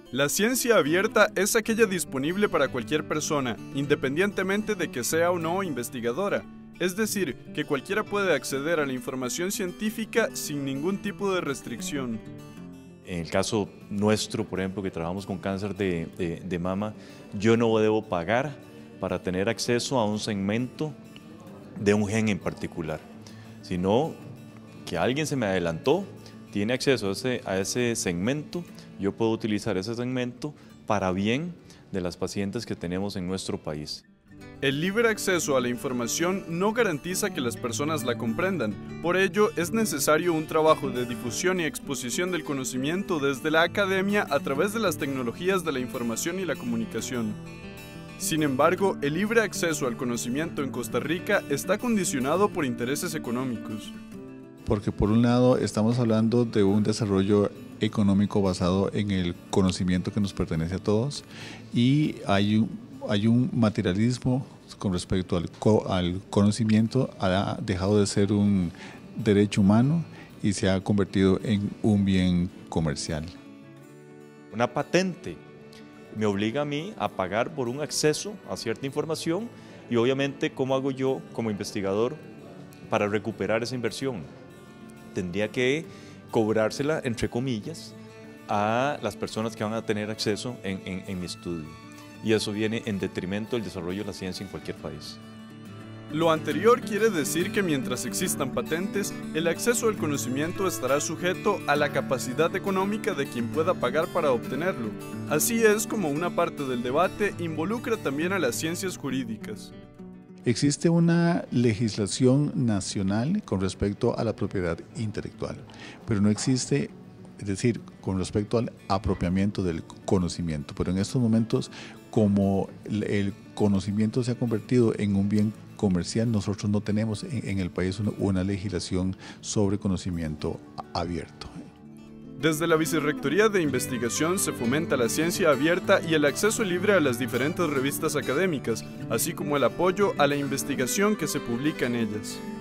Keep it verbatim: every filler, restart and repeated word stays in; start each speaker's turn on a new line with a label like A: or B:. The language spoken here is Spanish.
A: La ciencia abierta es aquella disponible para cualquier persona, independientemente de que sea o no investigadora. Es decir, que cualquiera puede acceder a la información científica sin ningún tipo de restricción.
B: En el caso nuestro, por ejemplo, que trabajamos con cáncer de, de, de mama, yo no debo pagar para tener acceso a un segmento de un gen en particular, sino que alguien se me adelantó, tiene acceso a ese, a ese segmento, yo puedo utilizar ese segmento para bien de las pacientes que tenemos en nuestro país.
A: El libre acceso a la información no garantiza que las personas la comprendan, por ello es necesario un trabajo de difusión y exposición del conocimiento desde la academia a través de las tecnologías de la información y la comunicación. Sin embargo, el libre acceso al conocimiento en Costa Rica está condicionado por intereses económicos.
C: Porque por un lado estamos hablando de un desarrollo económico basado en el conocimiento que nos pertenece a todos y hay un, hay un materialismo con respecto al, co, al conocimiento, ha dejado de ser un derecho humano y se ha convertido en un bien comercial.
B: Una patente me obliga a mí a pagar por un acceso a cierta información y obviamente ¿cómo hago yo como investigador para recuperar esa inversión? Tendría que cobrársela, entre comillas, a las personas que van a tener acceso en, en, en mi estudio. Y eso viene en detrimento del desarrollo de la ciencia en cualquier país.
A: Lo anterior quiere decir que mientras existan patentes, el acceso al conocimiento estará sujeto a la capacidad económica de quien pueda pagar para obtenerlo. Así es como una parte del debate involucra también a las ciencias jurídicas.
C: Existe una legislación nacional con respecto a la propiedad intelectual, pero no existe, es decir, con respecto al apropiamiento del conocimiento. Pero en estos momentos, como el conocimiento se ha convertido en un bien comercial, nosotros no tenemos en, en el país una, una legislación sobre conocimiento abierto.
A: Desde la Vicerrectoría de Investigación se fomenta la ciencia abierta y el acceso libre a las diferentes revistas académicas, así como el apoyo a la investigación que se publica en ellas.